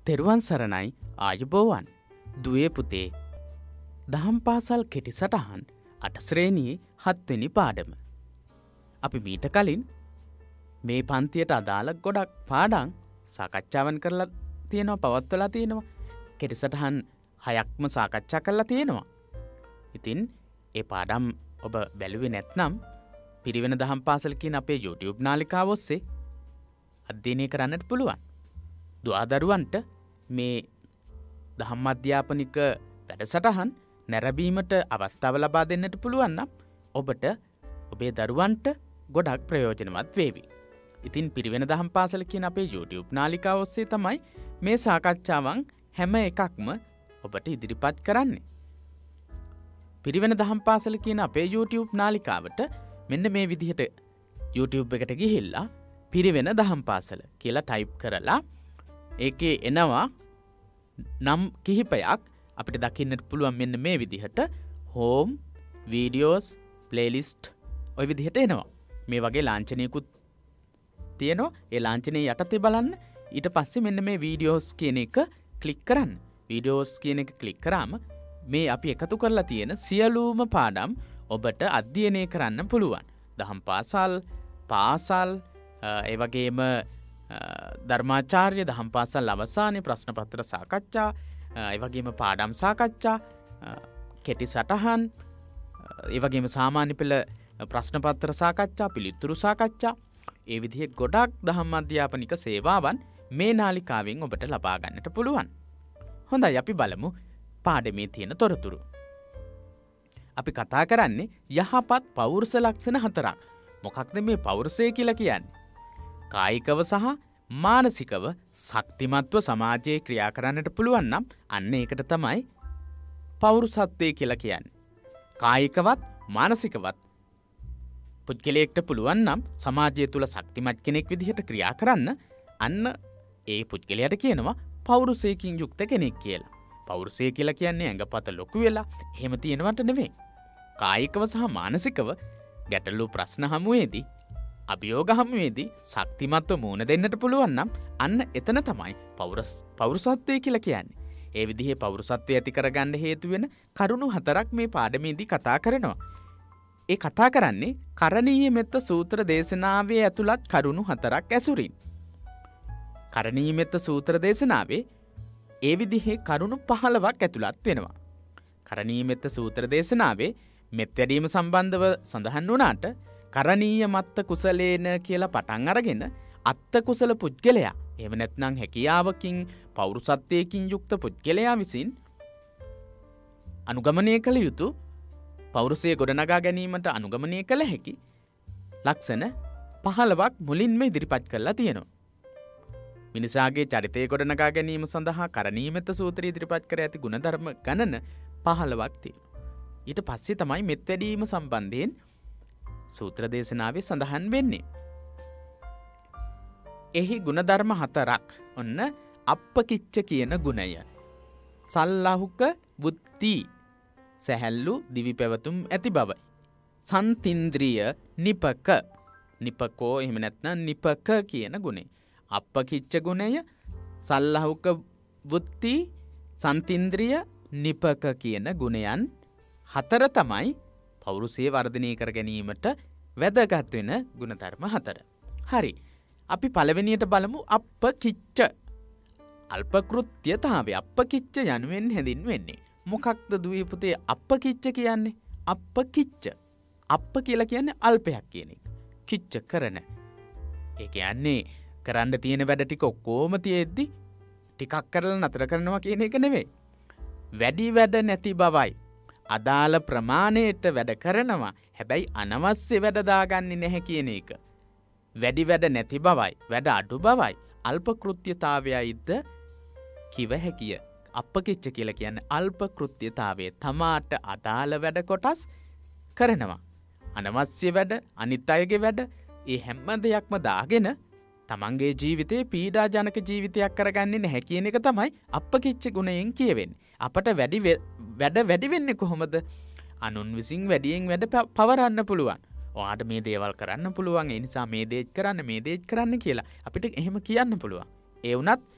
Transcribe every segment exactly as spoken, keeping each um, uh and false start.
තෙරුවන් සරණයි ආයුබෝවන් දුවේ පුතේ දහම් පාසල් කෙටි සටහන් අට ශ්‍රේණියේ හත්වෙනි පාඩම. අපි මීට කලින් මේ පන්තියට අදාළ ගොඩක් පාඩම් සාකච්ඡාවන් කරලා තියෙනවා පවත්වලා තියෙනවා. කෙටි සටහන් හයක්ම සාකච්ඡා කරලා තියෙනවා. ඉතින් ඒ පාඩම් ඔබ බැලුවේ නැත්නම් පිරිවෙන දහම් පාසල කියන අපේ YouTube නාලිකාව ඔස්සේ අධ්‍යයනය කරන්නට පුළුවන්. දුවදරුවන්ට මේ දහම් අධ්‍යාපනික වැඩසටහන් නැරඹීමට අවස්ථාව ලබා දෙන්නට පුළුවන් නම් ඔබට ඔබේ දරුවන්ට ගොඩක් ප්‍රයෝජනවත් වේවි. ඉතින් පිරිවෙන දහම් පාසල කියන අපේ YouTube නාලිකාව ඔස්සේ තමයි මේ සාකච්ඡාවන් හැම එකක්ම ඔබට ඉදිරිපත් කරන්නේ. පිරිවෙන දහම් පාසල කියන අපේ YouTube නාලිකාවට මෙන්න මේ විදිහට YouTube එකට ගිහිල්ලා පිරිවෙන දහම් පාසල කියලා ටයිප් කරලා ඒකේ එනවා නම් කිහිපයක් අපිට දකින්නට පුළුවන් මෙන්න මේ විදිහට home videos playlist ඔය විදිහට එනවා. මේ වගේ ලාංඡනයකුත් තියෙනවා. ඒ ලාංඡනයේ යටතේ බලන්න ඊට පස්සේ මෙන්න මේ videos කියන එක ක්ලික් කරන්න. videos කියන එක ක්ලික් කරාම මේ අපි එකතු කරලා තියෙන සියලුම පාඩම් ඔබට අධ්‍යයනය කරන්න පුළුවන්. දහම් පාසල් පාසල් ඒ වගේම ධර්මාචාර්ය දහම් පාසල් අවසානයේ ප්‍රශ්න පත්‍ර සාකච්ඡා ඒ වගේම පාඩම් සාකච්ඡා කෙටි සටහන් ඒ වගේම සාමාන්‍ය පෙළ ප්‍රශ්න පත්‍ර සාකච්ඡා පිළිතුරු සාකච්ඡා ඒ විදිහේ ගොඩක් දහම් අධ්‍යාපනික සේවාවන් මේ නාලිකාවෙන් ඔබට ලබා ගන්නට පුළුවන්. හොඳයි අපි බලමු පාඩමේ තියෙන තොරතුරු. අපි කතා කරන්නේ යහපත් පෞරුෂ ලක්ෂණ හතරක්. මොකක්ද මේ පෞරුෂය කියලා කියන්නේ? කායිකව සහ මානසිකව ශක්තිමත්ව සමාජයේ ක්‍රියා කරන්නට පුළුවන් නම් අන්න ඒකට තමයි පෞරුෂත්වය කියලා කියන්නේ. කායිකවත් මානසිකවත් පුද්ගලයෙක්ට පුළුවන් නම් සමාජය තුල ශක්තිමත් කෙනෙක් විදිහට ක්‍රියා කරන්න අන්න ඒ පුද්ගලයාට කියනවා පෞරුෂයකින් යුක්ත කෙනෙක් කියලා. පෞරුෂය කියලා කියන්නේ ඇඟපත ලොකු වෙලා එහෙම තියෙනවට නෙවෙයි. කායිකව සහ මානසිකව ගැටලු ප්‍රශ්න හමුවේදී අභියෝග හමුවේදී ශක්තිමත්ව මුහුණ දෙන්නට පුළුවන් නම් අන්න එතන තමයි පෞරුෂ පෞරුෂත්වය කියලා කියන්නේ. ඒ විදිහේ පෞරුෂත්වය ඇති කරගන්න හේතු වෙන කරුණු හතරක් මේ පාඩමේදී කතා කරනවා. ඒ කතා කරන්නේ කරණීය මෙත්ත සූත්‍ර දේශනාවේ ඇතුළත් කරුණු හතරක් ඇසුරින්. කරණීය මෙත්ත සූත්‍ර දේශනාවේ ඒ විදිහේ කරුණු පහළොවක් ඇතුළත් වෙනවා. කරණීය මෙත්ත සූත්‍ර දේශනාවේ මෙත් වැඩීම සම්බන්ධව සඳහන් වුණාට කරණීය මත්ත කුසලේන කියලා පටන් අරගෙන අත්ත කුසල පුද්ගලයා එහෙම නැත්නම් හැකියාවකින් පෞරුෂත්වයකින් යුක්ත පුද්ගලයා විසින් අනුගමනය කළ යුතු පෞරුෂය ගොඩනගා ගැනීමට අනුගමනය කළ හැකි ලක්ෂණ පහළොවක් මුලින්ම ඉදිරිපත් කරලා තියෙනවා. මිනිසාගේ චරිතය ගොඩනගා ගැනීම සඳහා කරණීය මෙත්ත සූත්‍රය ඉදිරිපත් කර ඇති ගුණධර්ම ගණන පහළොවක් තියෙනවා. ඊට පස්සේ තමයි මෙත් වැඩීම සම්බන්ධයෙන් සූත්‍ර දේශනාවේ සඳහන් වෙන්නේ. එහි ගුණධර්ම හතරක්. ඔන්න අප්පකිච්ච කියන ගුණය. සල්ලාහුක බුද්ධි සැහැල්ලු දිවි පැවතුම් ඇති බව. සන්තින්ද්‍රිය නිපක නිපකෝ එහෙම නැත්නම් නිපක කියන ගුණය. අප්පකිච්ච ගුණය සල්ලාහුක බුද්ධි සන්තින්ද්‍රිය නිපක කියන ගුණයන් හතර තමයි පෞරුෂය වර්ධනය කර ගැනීමට වැදගත් වෙන ගුණධර්ම හතර. හරි. අපි පළවෙනියට බලමු අප්පකිච්ච. අල්පකෘත්‍යතාවය අප්පකිච්ච යනුවෙන් හැඳින්වෙන්නේ. මොකක්ද දුවේ පුතේ අප්පකිච්ච කියන්නේ? අප්පකිච්ච. අප්ප කියලා කියන්නේ අල්පයක් කියන එක. කිච්ච කරන. ඒ කියන්නේ කරන්න තියෙන වැඩ ටික ඔක්කොම තියෙද්දි ටිකක් කරලා නතර කරනවා කියන එක නෙවෙයි. වැඩි වැඩ නැති බවයි. අදාළ ප්‍රමාණයට වැඩ කරනවා. හැබැයි අනවශ්‍ය වැඩ දාගන්නේ නැහැ කියන එක. වැඩි වැඩ නැති බවයි, වැඩ අඩු බවයි, අල්ප කෘත්‍යතාවයයිද කිව හැකිය. අප්පකිච්ච කියලා කියන්නේ අල්ප කෘත්‍යතාවය. තමාට අදාළ වැඩ කොටස් කරනවා. අනවශ්‍ය වැඩ, අනිත් අයගේ වැඩ, ඒ හැම දෙයක්ම දාගෙන තමන්ගේ ජීවිතේ පීඩාජනක ජීවිතයක් කරගන්නේ නැහැ කියන එක තමයි අප්පකිච්ච ගුණයෙන් කියවෙන්නේ. අපට වැඩි වැඩ වැඩි වෙන්නේ කොහොමද? අනුන් විසින් වැඩියෙන් වැඩ පවරන්න පුළුවන්. ඔයාට මේ දේවල් කරන්න පුළුවන්. ඒ නිසා මේ දේත් කරන්න, මේ දේත් කරන්න කියලා අපිට එහෙම කියන්න පුළුවන්. ඒ වුණත්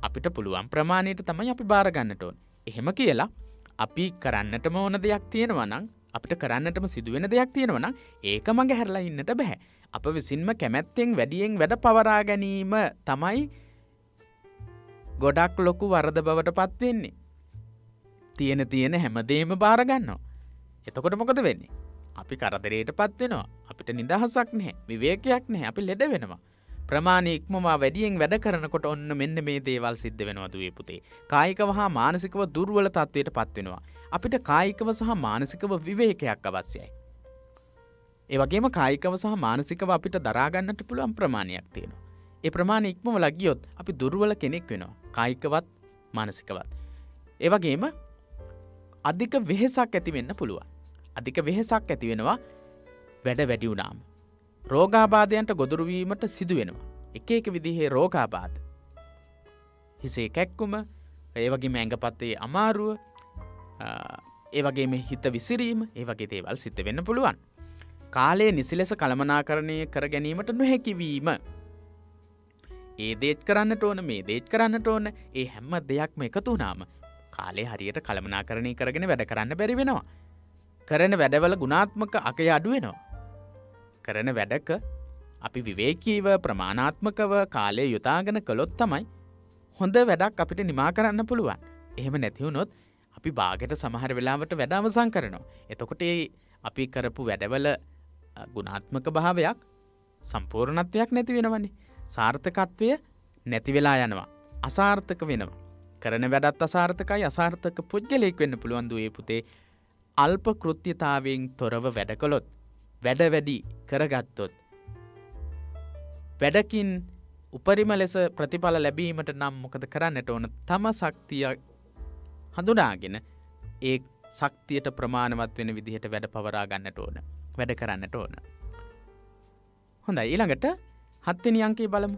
අපිට පුළුවන් ප්‍රමාණයට තමයි අපි බාර ගන්නට ඕන. එහෙම කියලා අපි කරන්නටම ඕන දෙයක් තියෙනවා නම් අපිට කරන්නටම සිදුවෙන දෙයක් තියෙනවා නම් ඒක මගේ හැරලා ඉන්නට බෑ. අප විසින්ම කැමැත්තෙන් වැඩියෙන් වැඩ පවරා ගැනීම තමයි ගොඩක් ලොකු වරද බවට පත් වෙන්නේ. තියෙන තියෙන හැමදේම බාර ගන්නවා. එතකොට මොකද වෙන්නේ? අපි කරදරයටපත් වෙනවා. අපිට නිදහසක් නැහැ. විවේකයක් නැහැ. අපි ලෙඩ වෙනවා. ප්‍රමාණය ඉක්මවා වැඩියෙන් වැඩ කරනකොට ඔන්න මෙන්න මේ දේවල් සිද්ධ වෙනවා දුවේ පුතේ. කායිකව හා මානසිකව දුර්වල තත්ත්වයටපත් වෙනවා. අපිට කායිකව සහ මානසිකව විවේකයක් අවශ්‍යයි. ඒ වගේම කායිකව සහ මානසිකව අපිට දරා ගන්නට පුළුවන් ප්‍රමාණයක් තියෙනවා. ඒ ප්‍රමාණය ඉක්මවලා ගියොත් අපි දුර්වල කෙනෙක් වෙනවා. කායිකවත් මානසිකවත්. ඒ වගේම අධික වෙහෙසක් ඇති වෙන්න පුළුවන්. අධික වෙහෙසක් ඇති වෙනවා වැඩ වැඩි වුණාම. රෝගාබාධයන්ට ගොදුරු වීමට සිදු වෙනවා. එක එක විදිහේ රෝගාබාධ. හිසේ කැක්කුම, ඒ වගේම ඇඟපතේ අමාරුව, ඒ වගේම හිත විසිරීම, ඒ වගේ දේවල් සිද්ධ වෙන්න පුළුවන්. කාලය නිසි ලෙස කළමනාකරණය කර ගැනීමට නොහැකි වීම. ඒ දේත් කරන්නට ඕන, මේ දේත් කරන්නට ඕන, ඒ හැම දෙයක්ම එකතු වුණාම කාලේ හරියට කළමනාකරණය කරගෙන වැඩ කරන්න බැරි වෙනවා. කරන වැඩවල ගුණාත්මක අගය අඩු වෙනවා. කරන වැඩක අපි විවේකීව ප්‍රමාණාත්මකව කාලය යොදාගෙන කළොත් තමයි හොඳ වැඩක් අපිට නිමා කරන්න පුළුවන්. එහෙම නැති වුණොත් අපි බාගෙට සමහර වෙලාවට වැඩ අවසන් කරනවා. එතකොට අපි කරපු වැඩවල ගුණාත්මක භාවයක් සම්පූර්ණත්වයක් නැති වෙනවනේ. සාර්ථකත්වය නැති වෙලා යනවා. අසාර්ථක වෙනවා. කරන වැඩත් අසාර්ථකයි. අසාර්ථක පුද්ගලයෙක් වෙන්න පුළුවන් දුවේ පුතේ. අල්ප කෘත්‍යතාවයෙන් තොරව වැඩ කළොත්, වැඩ වැඩි කරගත්තොත්, වැඩකින් උපරිම ලෙස ප්‍රතිඵල ලැබීමට නම් මොකද කරන්නට ඕන? තම ශක්තිය හඳුනාගෙන ඒ ශක්තියට ප්‍රමාණවත් වෙන විදිහට වැඩ පවරා ගන්නට ඕන. වැඩ කරන්නට ඕන. හොඳයි, ඊළඟට හත්වෙනි අංකය බලමු.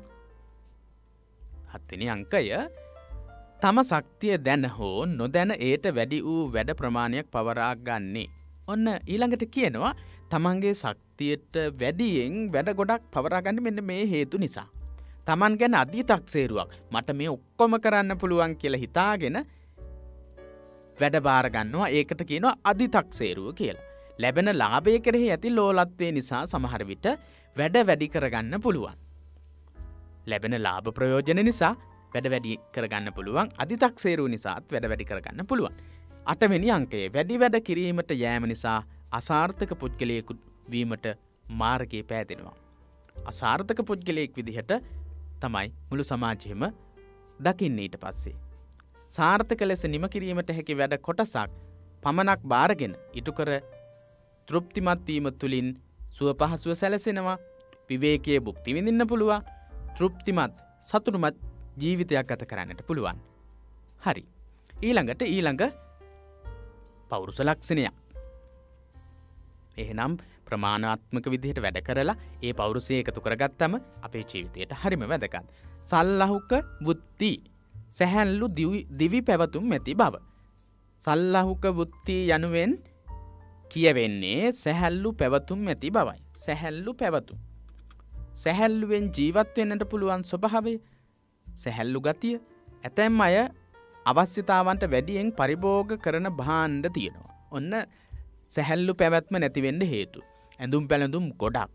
හත්වෙනි අංකය තම ශක්තිය දැන හෝ නොදැන ඒට වැඩි වූ වැඩ ප්‍රමාණයක් පවරා ගන්නේ. ඔන්න ඊළඟට කියනවා තමන්ගේ ශක්තියට වැඩියෙන් වැඩ ගොඩක් පවරා ගන්න මෙන්න මේ හේතු නිසා. තමන් ගැන අධිතක්සේරුවක් මට මේ ඔක්කොම කරන්න පුළුවන් කියලා හිතාගෙන වැඩ බාර ගන්නවා. ඒකට කියනවා අධිතක්සේරුව කියලා. ලැබෙන ලාභය කෙරෙහි ඇති ලෝලත්වය නිසා සමහර විට වැඩ වැඩි කරගන්න පුළුවන්. ලැබෙන ලාභ ප්‍රයෝජන නිසා වැඩ වැඩි කරගන්න පුළුවන්. අධිතක්සේරුව නිසාත් වැඩ වැඩි කරගන්න පුළුවන්. අටවෙනි අංකයේ වැඩි වැඩ කිරීමට යෑම නිසා අසාර්ථක පුද්ගලයෙකු වීමට මාර්ගය පෑදෙනවා. අසාර්ථක පුද්ගලයෙක් විදිහට තමයි මුළු සමාජයේම දකින්නේ ඊට පස්සේ. සාර්ථක ලෙස නිම කිරීමට හැකි වැඩ කොටසක් පමණක් බාරගෙන ඉටු කර තෘප්තිමත් වීම තුළින් සුව පහසුව සැලසෙනවා. විවේකයේ භුක්ති විඳින්න පුළුවන්. තෘප්තිමත් සතුටුමත් ජීවිතයක් ගත කරන්නට පුළුවන්. හරි. ඊළඟට ඊළඟ පෞරුෂ ලක්ෂණයක්. එහෙනම් ප්‍රමාණාත්මක විදිහට වැඩ කරලා ඒ පෞරුෂය එකතු කරගත්තම අපේ ජීවිතයට හරිම වැදගත්. සල්ලහුක වුත්ති, සැහැල්ලු දිවි පැවතුම් ඇති බව. සල්ලහුක වුත්ති යනුවෙන් කියවෙන්නේ සැහැල්ලු පැවතුම් ඇති බවයි. සැහැල්ලු පැවතුම්. සැහැල්ලුවෙන් ජීවත් වෙන්නට පුළුවන් ස්වභාවය, සැහැල්ලු ගතිය. ඇතැම් අය අවශ්‍යතාවන්ට වැඩියෙන් පරිභෝග කරන භාණ්ඩ තියෙනවා. ඔන්න සැහැල්ලු පැවැත්ම නැති වෙන්න හේතු. ඇඳුම් පැළඳුම් ගොඩක්.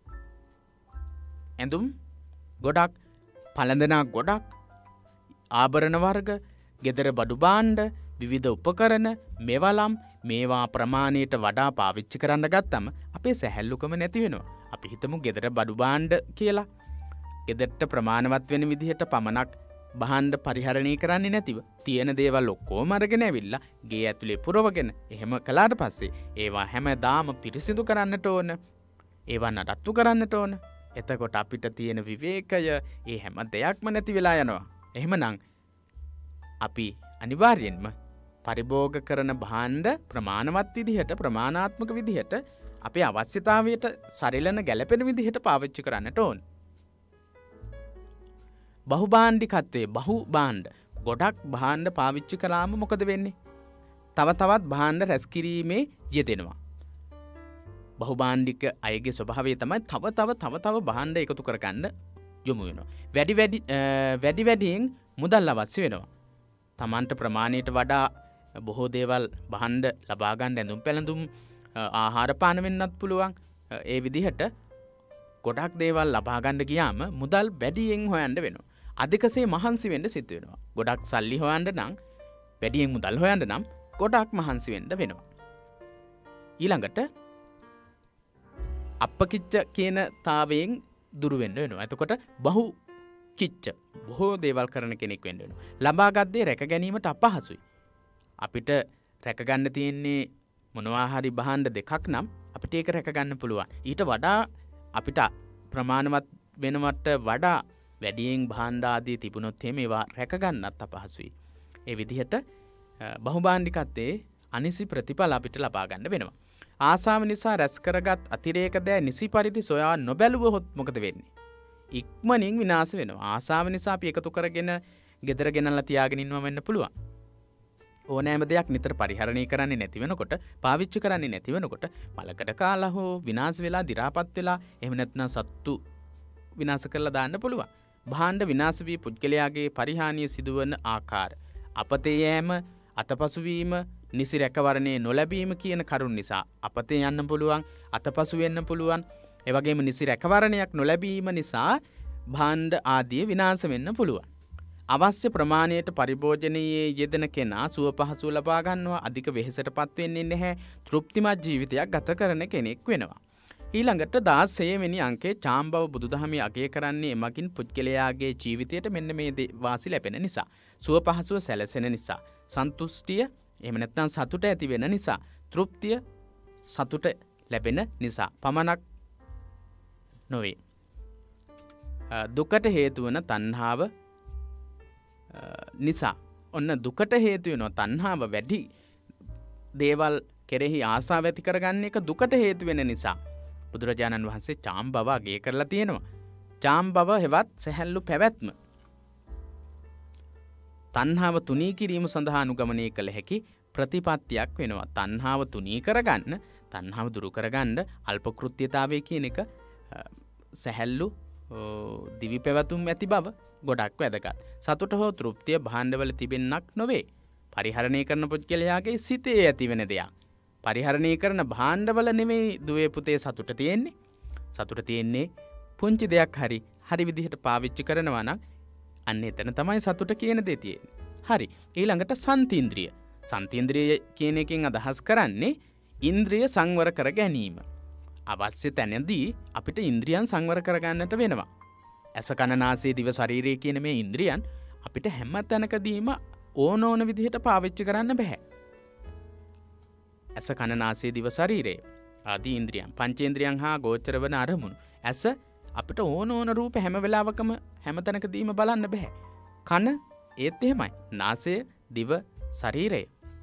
ඇඳුම් ගොඩක්, පළඳනා ගොඩක්, ආභරණ වර්ග, ගෙදර බඩු භාණ්ඩ, විවිධ උපකරණ, මෙවලම්, මේවා ප්‍රමාණයට වඩා පාවිච්චි කරන්න ගත්තම අපේ සැහැල්ලුකම නැති වෙනවා. අපි හිතමු ගෙදර බඩු භාණ්ඩ කියලා. ගෙදරට ප්‍රමාණවත් වෙන විදිහට පමණක් භාණ්ඩ පරිහරණය කරන්නේ නැතිව තියෙන දේවල් ඔක්කොම අරගෙන ඇවිල්ලා ගේ ඇතුලේ පුරවගෙන එහෙම කළාට පස්සේ ඒවා හැමදාම පිරිසිදු කරන්නට ඕන. ඒවා නඩත්තු කරන්නට ඕන. එතකොට අපිට තියෙන විවේකය ඒ හැම දෙයක්ම නැති වෙලා යනවා. එහෙමනම් අපි අනිවාර්යෙන්ම පරිභෝග කරන භාණ්ඩ ප්‍රමාණවත් විදිහට, ප්‍රමාණාත්මක විදිහට, අපේ අවශ්‍යතාවයට සරිලන ගැළපෙන විදිහට පාවිච්චි කරන්නට ඕන. බහුභාණ්ඩිකත්වයේ බහු භාණ්ඩ ගොඩක් භාණ්ඩ පාවිච්චි කළාම මොකද වෙන්නේ? තව තවත් භාණ්ඩ රැස් කිරීමේ යෙදෙනවා. බහුභාණ්ඩික අයගේ ස්වභාවය තමයි තව තව තව තව භාණ්ඩ එකතු කරගන්න යොමු වෙනවා. වැඩි වැඩි වැඩි වැඩියෙන් මුදල් අවශ්‍ය වෙනවා. තමන්ට ප්‍රමාණයට වඩා බොහෝ දේවල් බහන්ඩ ලබාගන්න ඇඳුම් පැළඳුම් ආහාර පාන වෙන්නත් පුළුවන්. ඒ විදිහට ගොඩක් දේවල් ලබාගන්න ගියාම මුදල් වැඩියෙන් හොයන්න වෙනවා. අධිකසේ මහන්සි වෙන්න සිද්ධ වෙනවා. ගොඩක් සල්ලි හොයන්න නම් වැඩියෙන් මුදල් හොයන්න නම් ගොඩක් මහන්සි වෙන්න වෙනවා. ඊළඟට අපකිච්ච කියන තාවයෙන් දුරු වෙන්න වෙනවා. එතකොට බහු කිච්ච බොහෝ දේවල් කරන කෙනෙක් වෙන්න වෙනවා. ලබාගත් දේ රැක ගැනීමට අපහසුයි. අපිට රැකගන්න තියෙන්නේ මොනවා හරි භාණ්ඩ දෙකක් නම් අපිට ඒක රැකගන්න පුළුවන්. ඊට වඩා අපිට ප්‍රමාණවත් වෙනවට වඩා වැඩියෙන් භාණ්ඩ ආදී තිබුණොත් එහෙම ඒවා රැකගන්නත් අපහසුයි. ඒ විදිහට බහුභාණ්ඩිකත්වයේ අනිසි ප්‍රතිඵල අපිට ලබා ගන්න වෙනවා. ආසාව නිසා රැස් කරගත් අතිරේක දෑ නිසි පරිදි සොයා නොබැලුවොත් මොකද වෙන්නේ? ඉක්මනින් විනාශ වෙනවා. ආසාව නිසා අපි එකතු කරගෙන ගෙදර ගෙනල්ලා තියාගෙන ඉන්නවා වෙන්න පුළුවන්. ඕනෑම දෙයක් නිතර පරිහරණය කරන්නේ නැති වෙනකොට, පාවිච්චි කරන්නේ නැති වෙනකොට මලකඩ කාලා හෝ විනාශ වෙලා, දි รา පත් වෙලා, එහෙම නැත්නම් සත්තු විනාශ කරලා දාන්න පුළුවන්. භාණ්ඩ විනාශ වී පුද්ගලයාගේ පරිහානිය සිදුවන ආකාර, අපතේ යෑම, අතපසු වීම, නිසි රැකවරණය නොලැබීම කියන කරුණ නිසා අපතේ යන්න පුළුවන්, අතපසු වෙන්න පුළුවන්. ඒ වගේම නිසි රැකවරණයක් නොලැබීම නිසා භාණ්ඩ ආදී විනාශ වෙන්න පුළුවන්. අවශ්‍ය ප්‍රමාණයට පරිභෝජනයේ යෙදෙන කෙනා සුව පහසුව ලබා ගන්නවා, අධික වෙහෙසටපත් වෙන්නේ නැහැ, තෘප්තිමත් ජීවිතයක් ගත කරන කෙනෙක් වෙනවා. ඊළඟට දාසය වෙනි අංකේ චාම්බව බුදුදහමේ අගය කරන්නේ එමගින් පුද්ගලයාගේ ජීවිතයට මෙන්න මේ වාසි ලැබෙන නිසා, සුව පහසුව සැලසෙන නිසා, සන්තුෂ්ටිය එහෙම නැත්නම් සතුට ඇති වෙන නිසා, තෘප්තිය සතුට ලැබෙන නිසා පමණක් නොවේ. දුකට හේතු වන තණ්හාව නිසා, ඔන්න දුකට හේතු වෙනවා තණ්හාව වැඩි දේවල් කෙරෙහි ආසාව ඇති කරගන්න එක දුකට හේතු වෙන නිසා බුදුරජාණන් වහන්සේ චාම්බව අගය කරලා තියෙනවා. චාම්බව හෙවත් සැහැල්ලු පැවැත්ම තණ්හාව තුනී කිරීම සඳහා අනුගමනය කළ හැකි ප්‍රතිපත්තියක් වෙනවා. තණ්හාව තුනී කරගන්න, තණ්හාව දුරු කරගන්න අල්ප කෘත්‍යතාවය කියන එක සැහැල්ලු දිවි පැවතුම් ඇති බව ගොඩක් වැදගත්. සතුට හෝ තෘප්තිය භාණ්ඩවල තිබෙන්නක් නොවේ. පරිහරණය කරන පුද්ගලයාගේ සිතේ ඇති වෙන දෙයක්. පරිහරණය කරන භාණ්ඩවල නෙමෙයි දුවේ පුතේ සතුට තියෙන්නේ. සතුට තියෙන්නේ පුංචි දෙයක් හරි හරි විදිහට පාවිච්චි කරනවා නම් අන්න එතන තමයි සතුට කියන දේ තියෙන්නේ. හරි. ඊළඟට සන්තීන්ද්‍රිය. සන්තීන්ද්‍රිය කියන එකෙන් අදහස් කරන්නේ ඉන්ද්‍රිය සංවර කර ගැනීම. අවශ්‍ය තැනදී අපිට ඉන්ද්‍රියන් සංවර කරගන්නට වෙනවා. ඇස කන නාසය දිව ශරීරය කියන මේ ඉන්ද්‍රියන් අපිට හැම තැනකදීම ඕන ඕන විදිහට පාවිච්චි කරන්න බෑ. ඇස කන නාසය දිව ශරීරය ආදී ඉන්ද්‍රියන් පංචේන්ද්‍රියන් හා ගෝචර වන අරමුණු. ඇස අපිට ඕන ඕන රූප හැම වෙලාවකම හැම තැනකදීම බලන්න බෑ. කන ඒත් එහෙමයි. නාසය දිව ශරීරය.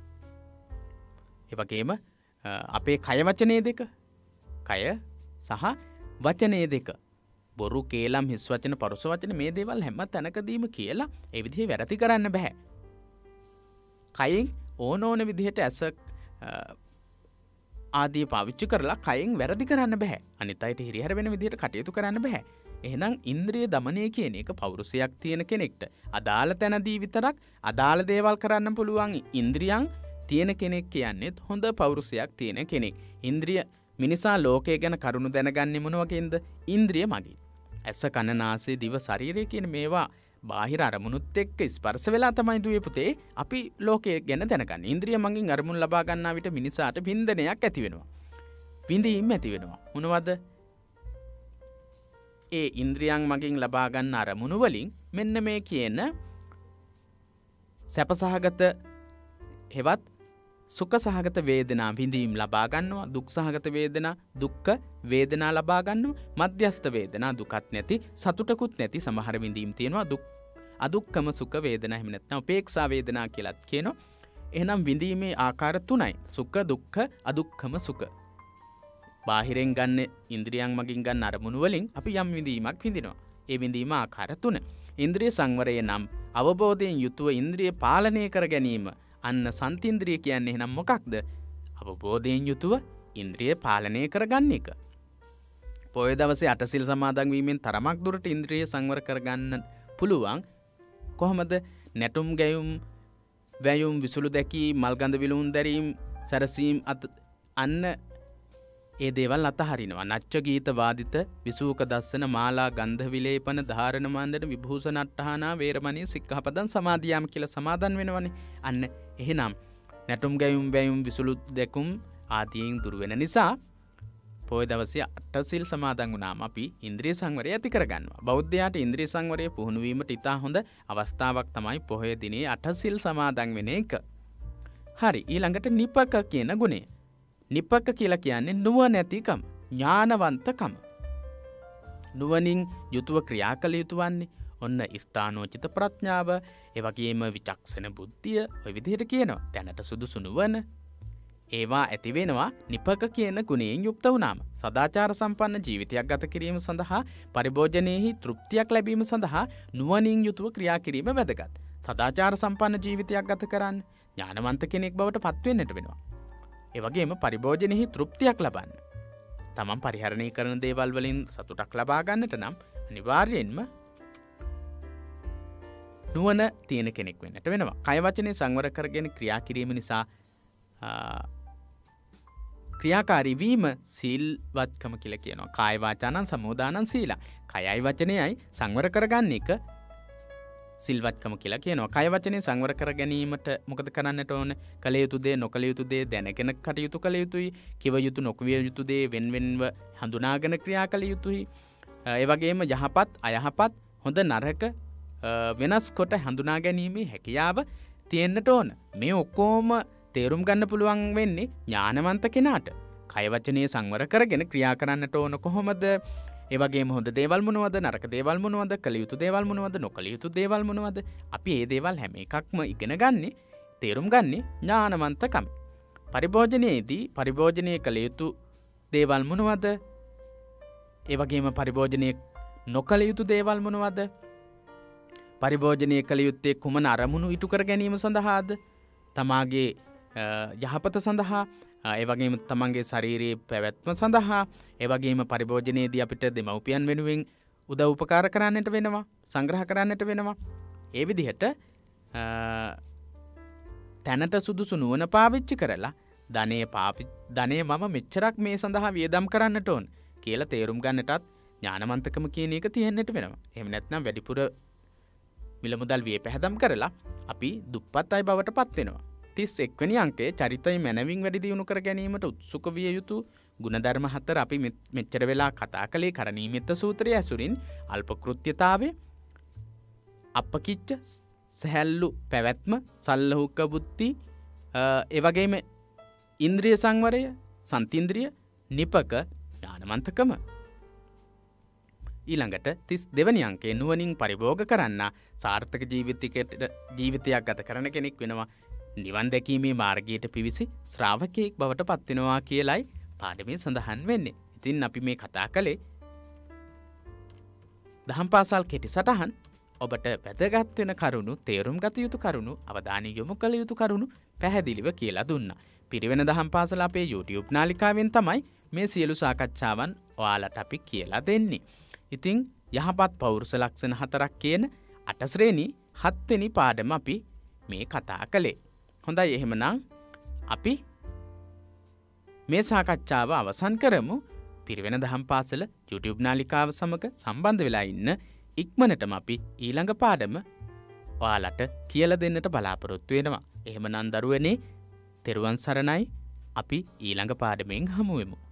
ඒ වගේම අපේ කය වචනේ දෙක, කය සහ වචනේ දෙක, බොරු කේලම් හිස් වචන පරුස වචන මේ දේවල් හැම තැනකදීම කියලා ඒ විදිහේ වැරදි කරන්න බෑ. කයෙන් ඕන ඕන විදිහට ඇස ආදී පාවිච්චි කරලා කයෙන් වැරදි කරන්න බෑ. අනිත් අයට හිරිහැර වෙන විදිහට කටයුතු කරන්න බෑ. එහෙනම් ඉන්ද්‍රිය දමනය කියන එක පෞරුෂයක් තියෙන කෙනෙක්ට අදාළ තැනදී විතරක් අදාළ දේවල් කරන්න පුළුවන් ඉන්ද්‍රියන් තියෙන කෙනෙක් කියන්නේත් හොඳ පෞරුෂයක් තියෙන කෙනෙක්. ඉන්ද්‍රිය මිනිසා ලෝකය ගැන කරුණු දැනගන්නේ මොන වගේද? ඉන්ද්‍රිය මගින්. ඇස කන නාසය දිව ශරීරය කියන මේවා බාහිර අරමුණුත් එක්ක ස්පර්ශ වෙලා තමයි දුවේ පුතේ අපි ලෝකය ගැන දැනගන්නේ. ඉන්ද්‍රිය මගින් අරමුණු ලබා ගන්නා විට මිනිසාට වින්දනයක් ඇති වෙනවා. විඳීම් ඇති වෙනවා. මොනවද? ඒ ඉන්ද්‍රියන් මගින් ලබා ගන්න අරමුණු වලින් මෙන්න මේ කියන සැපසහගත හෙවත් සුඛ සහගත වේදනා විඳීම් ලබා ගන්නවා. දුක් සහගත වේදනා දුක්ඛ වේදනා ලබා ගන්නවා. මධ්‍යස්ථ වේදනා දුකත් නැති සතුටකුත් නැති සමහර විඳීම් තියෙනවා. දුක් අදුක්ඛම සුඛ වේදනා එහෙම නැත්නම් උපේක්ෂා වේදනා කියලාත් කියනවා. එහෙනම් විඳීමේ ආකාර තුනයි. සුඛ දුක්ඛ අදුක්ඛම සුඛ. බාහිරෙන් ගන්න ඉන්ද්‍රියන් මගින් ගන්න අරමුණු වලින් අපි යම් විඳීමක් විඳිනවා. ඒ විඳීම ආකාර තුන. ඉන්ද්‍රිය සංවරය නම් අවබෝධයෙන් යුතුව ඉන්ද්‍රිය පාලනය කර ගැනීම. අන්න සන්තීන්ද්‍රිය කියන්නේ එහෙනම් මොකක්ද? අවබෝධයෙන් යුතුව ඉන්ද්‍රිය පාලනය කරගන්න එක. පොය දවසේ අටසිල් සමාදන් වීමෙන් තරමක් දුරට ඉන්ද්‍රිය සංවර කරගන්න පුළුවන්. කොහොමද නැටුම් ගැයුම් වැයුම් විසුළු දැකී මල්ගඳ විලුන් දැරීම් සැරසීම් අන්න ඒ දේවල් අතහරිනවා. නච්ච ගීත වාදිත විසූක දස්සන මාලා ගන්ධ විලේපන ධාරණ මණ්ඩන විභූෂණ අට්ඨානා වේරමණී සික්ඛාපදං සමාදියාම කියලා සමාදන් වෙනවනේ. අන්න එහෙනම් නැටුම් ගැයුම් වැයුම් විසුළු දැකුම් ආදීන් දුර වෙන නිසා පොය දවසේ අටසිල් සමාදන් වුණාම අපි ඉන්ද්‍රිය සංවරය ඇති කරගන්නවා. බෞද්ධයාට ඉන්ද්‍රිය සංවරය පුහුණු වීමට ඉතා හොඳ අවස්ථාවක් තමයි පොහොය දිනේ අටසිල් සමාදන් වෙන එක. හරි ඊළඟට නිපක කියන ගුණය. නිපක කියලා කියන්නේ නුවණැතිකම, ඥානවන්තකම. නුවණින් යුතුව ක්‍රියා කළ යුතු වන්නේ ඔන්න ස්ථානෝචිත ප්‍රඥාව, ඒ වගේම විචක්ෂණ බුද්ධිය ඔය විදිහට කියනවා. දැනට සුදුසු නුවණ ඒවා ඇති වෙනවා නිපක කියන ගුණයෙන් යුක්ත වුණාම. සදාචාර සම්පන්න ජීවිතයක් ගත කිරීම සඳහා පරිභෝජනයේහි තෘප්තියක් ලැබීම සඳහා නුවණින් යුතුව ක්‍රියා කිරීම වැදගත්. සදාචාර සම්පන්න ජීවිතයක් ගත කරන්න ඥානවන්ත කෙනෙක් බවට පත් වෙන්නට වෙනවා. ඒ වගේම පරිභෝජනයේහි තෘප්තියක් ලබන්න, තමන් පරිහරණය කරන දේවල් වලින් සතුටක් ලබා ගන්නට නම් අනිවාර්යයෙන්ම නුවණ තියෙන කෙනෙක් වෙන්නට වෙනවා. කය වචනේ සංවර කරගෙන ක්‍රියා කිරීම නිසා ක්‍රියාකාරී වීම සීල්වත්කම කියලා කියනවා. කාය වාචානං සමෝදානං සීලං. කයයි වචනයයි සංවර කරගන්න එක සිල්වත්කම කියලා කියනවා. කය වචනේ සංවර කර ගැනීමට මොකද කරන්නට ඕන? කළ යුතු දේ නොකළ යුතු දේ දැනගෙන කටයුතු කළ යුතුයි. කිව යුතු නොකිය යුතු දේ වෙන් වෙන්ව හඳුනාගෙන ක්‍රියා කළ යුතුයි. ඒ වගේම යහපත් අයහපත් හොඳ නරක වෙනස් කොට හඳුනා ගැනීමේ හැකියාව තියෙන්නට ඕන. මේ ඔක්කොම තේරුම් ගන්න පුළුවන් වෙන්නේ ඥානවන්ත කෙනාට. කය වචනේ සංවර කරගෙන ක්‍රියා කරන්නට ඕන කොහොමද? ඒ වගේම හොඳ දේවල් මොනවද, නරක දේවල් මොනවද, කළ යුතු දේවල් මොනවද, නොකළ යුතු දේවල් මොනවද? අපි මේ දේවල් හැම එකක්ම ඉගෙන ගන්නේ, තේරුම් ගන්නේ ඥානවන්තකම. පරිභෝජනයේදී පරිභෝජනයේ කළ යුතු දේවල් මොනවද? ඒ වගේම පරිභෝජනයේ නොකළ යුතු දේවල් මොනවද? පරිභෝජනයේ කළ යුත්තේ කුමන අරමුණු ඉටු කර ගැනීම සඳහාද? තමාගේ යහපත සඳහා, ඒ වගේම තමන්ගේ ශරීරයේ පැවැත්ම සඳහා, ඒ වගේම පරිභෝජනයේදී අපිට දෙමව්පියන් වෙනුවෙන් උදව් උපකාර කරන්නට වෙනවා, සංග්‍රහ කරන්නට වෙනවා. ඒ විදිහට තැනට සුදුසු නුවණ පාවිච්චි කරලා ධනෙ පාපි ධනෙ මම මෙච්චරක් මේ සඳහා වියදම් කරන්නට ඕන කියලා තේරුම් ගන්නටත් ඥානවන්තකම කියන එක තියෙන්නට වෙනවා. එහෙම නැත්නම් වැඩිපුර මිල මුදල් විය පැහැදම් කරලා අපි දුප්පත් අය බවට පත් වෙනවා. තිස් එක් වෙනි අංකයේ චරිතය මනවින් වැඩි දියුණු කර ගැනීමට උත්සුක විය යුතු ගුණධර්ම හතර අපි මෙච්චර වෙලා කතා කළේ කරණීයමෙත්ත සූත්‍රය ඇසුරින් අල්පකෘත්‍යතාවය, අපකිච්ච සහැල්ලු පැවැත්ම, සල්ලහුක බුද්ධි, ඒ වගේම ඉන්ද්‍රිය සංවරය, සන්තින්ද්‍රිය, නිපක, ඥානවන්තකම. ඊළඟට තිස් දෙවැනි අංකයේ නුවණින් පරිභෝග කරන්න සාර්ථක ජීවිතයකට ජීවිතයක් ගත කරන කෙනෙක් වෙනවා. නිවන් දැකීමේ මාර්ගයට පිවිසි ශ්‍රාවකයෙක් බවට පත් වෙනවා කියලයි පාඩමේ සඳහන් වෙන්නේ. ඉතින් අපි මේ කතා කළේ දහම් පාසල් කෙටි සටහන් ඔබට වැදගත් වෙන කරුණු, තේරුම් ගත යුතු කරුණු, අවධානය යොමු කළ යුතු කරුණු පැහැදිලිව කියලා දුන්නා. පිරිවෙන දහම් පාසල අපේ YouTube නාලිකාවෙන් තමයි මේ සියලු සාකච්ඡාවන් ඔයාලට අපි කියලා දෙන්නේ. ඉතින් යහපත් පෞරුෂ ලක්ෂණ හතරක් කියන අට ශ්‍රේණි හත්වෙනි පාඩම අපි මේ කතා කළේ. හොඳයි එහෙමනම් අපි මේ සාකච්ඡාව අවසන් කරමු. පිරිවෙන දහම් පාසල YouTube නාලිකාව සමග සම්බන්ධ වෙලා ඉන්න ඉක්මනටම අපි ඊළඟ පාඩම ඔයාලට කියලා දෙන්නට බලාපොරොත්තු වෙනවා. එහෙමනම් දරුවනේ තෙරුවන් සරණයි. අපි ඊළඟ පාඩමෙන් හමු වෙමු.